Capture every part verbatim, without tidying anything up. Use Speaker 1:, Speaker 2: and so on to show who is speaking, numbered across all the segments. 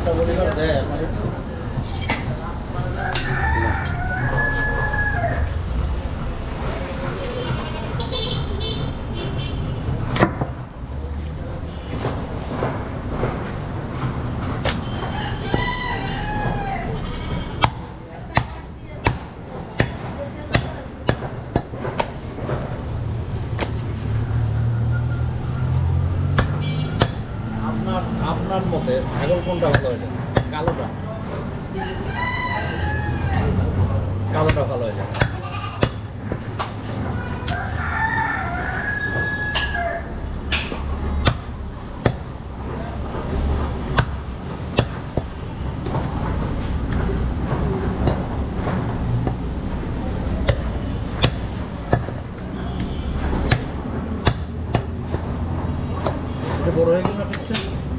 Speaker 1: আপনার মতে ছাগল কোনটা ভালো হয়ে যায়? কালোটা কালোটা ভালো হয়ে যায়। এটা বড় হয়ে গেল না পিসটা?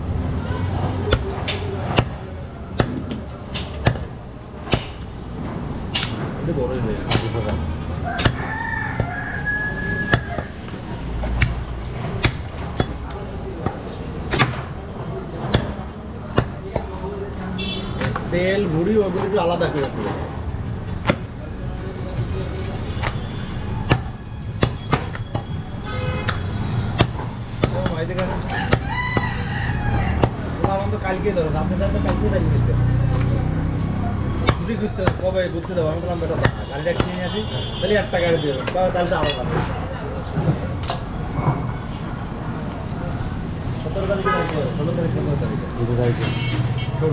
Speaker 1: বড় হয়ে যায় তেল ভুড়ি ওগুলো একটু আলাদা করে দিবে। কালকে ধরুন আপনি কালকে কবে ঘুরতে দেবো? আমি বললাম বেটা গাড়িটা কিনে নিয়ে আসি, তাহলে একটা গাড়ি দিয়ে দেবো, তাহলে তো আরো ভালো। সতেরো তারিখে ষোলো তারিখ সতেরো তারিখে দুটো তারিখে ষোলো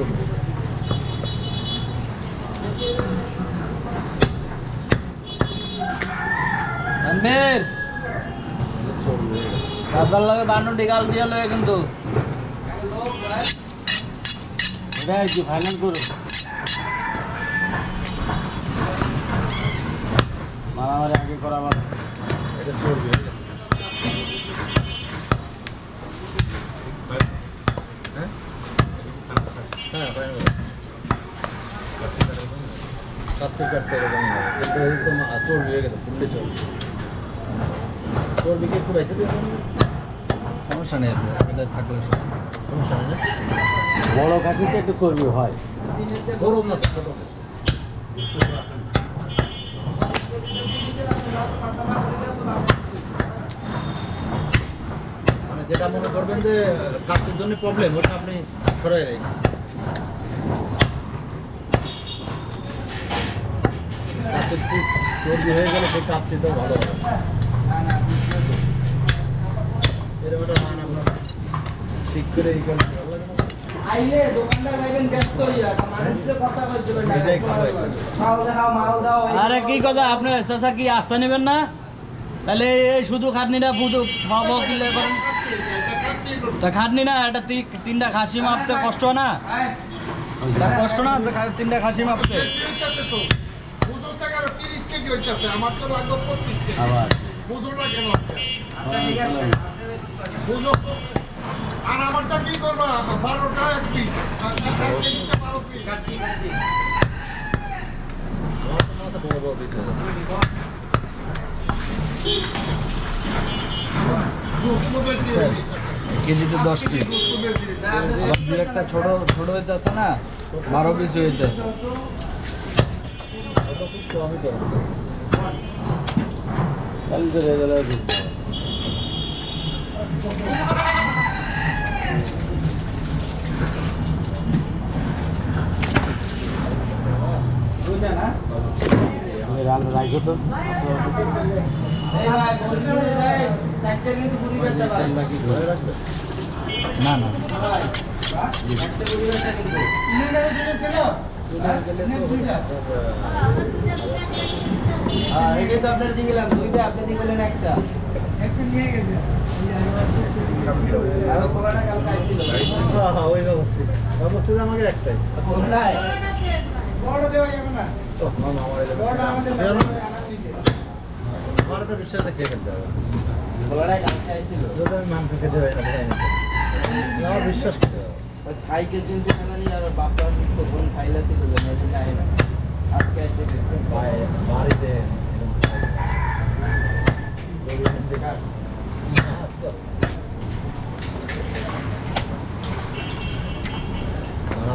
Speaker 2: লাগে বান্ন ডিগাল দিয়ে লয়ে কিন্তু ফাইনাল করো মারামারি আগে করা ভালো।
Speaker 1: এটা চর্বি হয়ে গেছে। হ্যাঁ হ্যাঁ কাছে কাটতে এরকম কিন্তু একদম চর্বি হয়ে গেছে, ফুললে চর্বি। চর্বি কি পুরাইছে?
Speaker 2: সমস্যা নেই, এটা থাকলে
Speaker 1: সমস্যা নেই না।
Speaker 2: বড় খাসিতে একটু চর্বি হয়,
Speaker 1: বড় না ছোট। মানে যেটা মনে করবেন যে কাছের জন্য প্রবলেম, ওটা আপনি সরাই রাখেন। কাছের চর্বি হয়ে গেলে সেই কাপচিটাও ভালো হবে। এরকম একটা মান আপনার ঠিক করে এই কাজ ভালো লাগে না।
Speaker 3: আইলে দোকানটা যাবেন ব্যস্ত হইয়া মানুষের কথা কইতে হবে।
Speaker 1: এটাই খাবে।
Speaker 3: মাল দাও মাল দাও।
Speaker 2: আরে কি কথা, আপনি চাচা কি আস্থা নেবেন না? তাহলে এই শুধু খাটনিটা বুঝু খাবো কিলে করেন তা খাটনি না, এটা তিনটা খাসি মাপতে কষ্ট না, কষ্ট না তিনটা খাসি মাপতে। আবার
Speaker 4: আর আমারটা কি করবা? বারোটা এক পিস বারো পিস
Speaker 1: বড় বড় পিস
Speaker 2: কেজিতে দশ পিস, আবার দু একটা ছোট ছোট হয়ে যাচ্ছে না, বারো পিস হয়ে যাচ্ছে। তাহলে তো রেজাল্ট রান্না রাখো তো না না
Speaker 3: এটাই তো আপনার দিয়ে গেলাম দুইটা, আপনি দিয়ে গেলেন একটা একটা নিয়ে গেছে। আর কোলাটা কাল খাইছিল।
Speaker 1: হ্যাঁ হ্যাঁ ওই অবস্থা অবস্থা আমাকে একটাই
Speaker 3: কোথায় বড় দেওয়া যাবে না
Speaker 1: তো মামা আমার এটা
Speaker 3: বড় আমাদের আনা দিছে।
Speaker 1: আমার একটা বিশ্বাসে খেয়ে ফেলতে হবে।
Speaker 3: কোলাটা কাল খাইছিল।
Speaker 1: যদি আমি মাংস খেতে পারি না খাই না, আমার বিশ্বাস খেতে হবে।
Speaker 3: ওই ছাইকে দিন দিন আনা নিয়ে আর বাপরা তো কোন খাইলা ছিল না, এটা খাই না। আজকে এসে
Speaker 1: বাড়িতে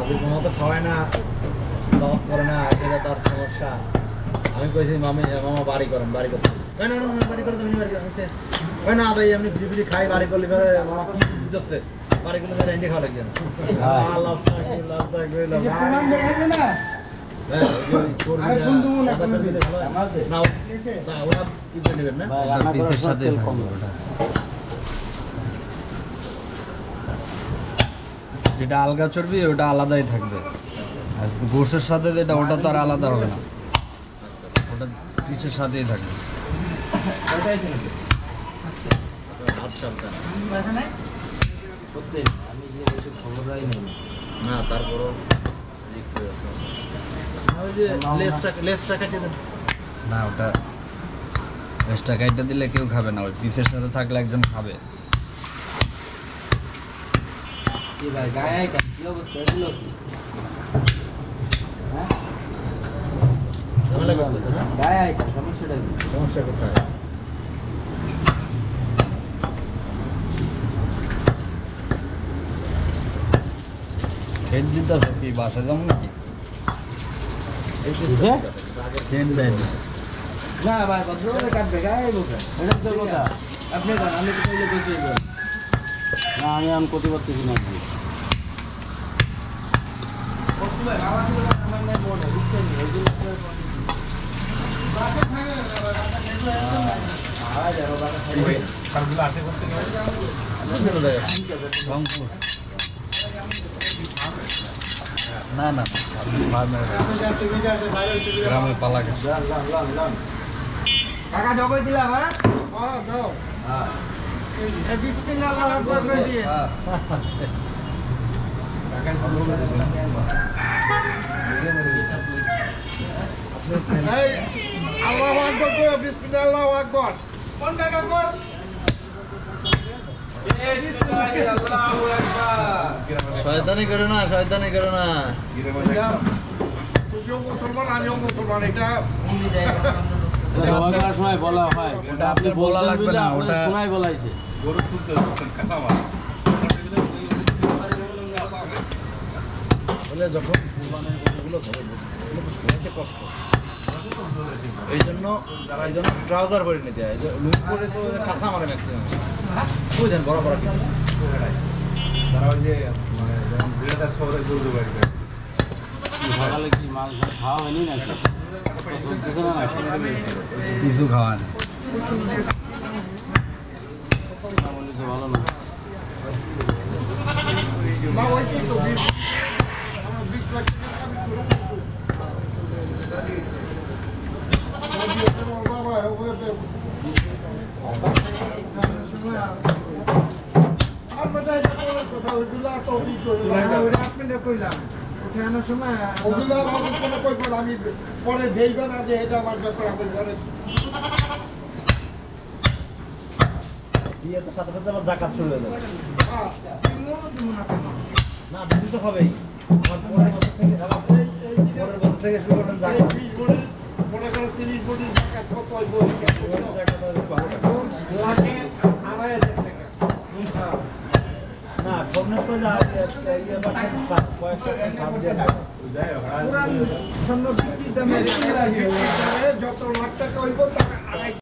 Speaker 1: আদি মামা তো খাওয়ায় না, দাওয়াত করে না, এটা তার সমস্যা। আমি কইছি মামি মামা বাড়ি করেন, বাড়ি করতে কই না না বাড়ি করে তুমি বাড়ি করতে কই না ভাই আমি ফ্রি ফ্রি খাই, বাড়ি করলে পরে মামা কি দিতেছে বাড়ি করলে তাহলে এনে খাওয়া লাগবে না। আল্লাহ আল্লাহ আল্লাহ
Speaker 3: যে প্রমাণ দেখাইছে না
Speaker 1: হ্যাঁ ওই করবি
Speaker 3: আর ফোন দেবো না,
Speaker 1: না
Speaker 3: ফোন দেবো।
Speaker 1: না না ওরা কি করে নেবেন না
Speaker 2: পিসের সাথে যেটা আলগা চর্বি ওটা আলাদাই থাকবে, আর গোশের সাথে যেটা ওটা তো আর আলাদা হবে না, ওটা পিসের সাথেই থাকবে।
Speaker 1: হাত সাবধান
Speaker 3: সত্যি আমি যে কিছু খবরই নেই
Speaker 1: না, তারপরও রিস্ক হয়ে আছে। ওই যে লেসটা লেসটা কেটে দেন
Speaker 2: না, ওটা এক্সট্রা কাইটা দিলে কেউ খাবে না, ওই পিসের সাথে থাকলে একজন খাবে।
Speaker 3: কি ভাই গায়ে আইটা কি অবস্থা এগুলো কি হ্যাঁ
Speaker 1: ঝামেলা করতেছে না,
Speaker 3: গায়ে আইটা সমস্যাটা কি
Speaker 1: সমস্যা কোথায়?
Speaker 2: সেট দিতে কি বাসা যাবো নাকি?
Speaker 1: এই যে
Speaker 3: বুঝে?
Speaker 1: আগে
Speaker 2: সেট দেয় না।
Speaker 3: না ভাই ভদ্রভাবে কাটবে গায়ে বোকা এটা তো কথা আপনি কোন আমি তো কইলে কইছি না আমি আম করতে পারতেছি না ভাই বাবা ছিল আমার নাই মনে বুঝছেন এগুলো আজ আর বাবা খাই
Speaker 2: রংপুর না না গ্রামে পালা গেছে।
Speaker 3: কাকা জবাই দিলাম হ্যাঁ
Speaker 4: হ্যাঁ দাও
Speaker 3: হ্যাঁ
Speaker 4: এই বিসমিল্লাহ আল্লাহু আকবার করে দিয়ে এই আল্লাহু আকবার করে বিসমিল্লাহ আল্লাহু আকবার কোন কাকা কর
Speaker 1: শয়তানি করো না, শয়তানি করো না।
Speaker 4: তুইও মুসলমান আমিও মুসলমান, এটা
Speaker 3: জবাই সময় বলা হয়
Speaker 2: ওটা আপনি বলা লাগবে না, ওটা
Speaker 3: সময় বলাইছে
Speaker 1: বলে যখন কুরবানির গরুগুলো ধরে এগুলো তো শুনতে কষ্ট, এই জন্য এই জন্য ট্রাউজার পরে নিতে হয়, লুজ করে তো কাঁচা মারে ম্যাক্সিমাম বুঝলেন, বড় বড় কিন্তু
Speaker 3: সকালে কি মাল খাওয়া হয়নি নাকি চলতেছে না নাকি
Speaker 2: কিছু খাওয়া নেই।
Speaker 3: না বললে তো ভালো না
Speaker 4: মা ওই কি তো বিশ বিশ লাখ বাবা ওকে আমরা যাই কথা ওইগুলো তো কি করে আপনি কইলাম ওঠানোর সময় ওগুলো আমি কোনো কই করে আমি পরে দেইবে না যে এটা আমার ব্যাপার আমি ঘরে
Speaker 1: বিয়ে তো সাথে সাথে আবার জাকাত শুরু হয়ে যাবে।
Speaker 4: হ্যাঁ
Speaker 1: না দিতে তো হবেই, আমার পরের বছর থেকে আবার পরের বছর থেকে শুরু করবেন জাকাত।
Speaker 4: মনে করো তিরিশ কোটি টাকা কত হইব
Speaker 1: জাকাত হবে ভালো টাকা।
Speaker 4: লাগে আড়াই হাজার টাকা
Speaker 1: না স্বপ্নের তো যা ইয়ে বা কয়েকটা ভাব দিয়ে দেয়।
Speaker 4: যত লাখ টাকা হইব টাকা আড়াই